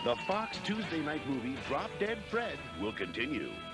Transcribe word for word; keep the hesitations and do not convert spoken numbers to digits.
The Fox Tuesday night movie Drop Dead Fred will continue.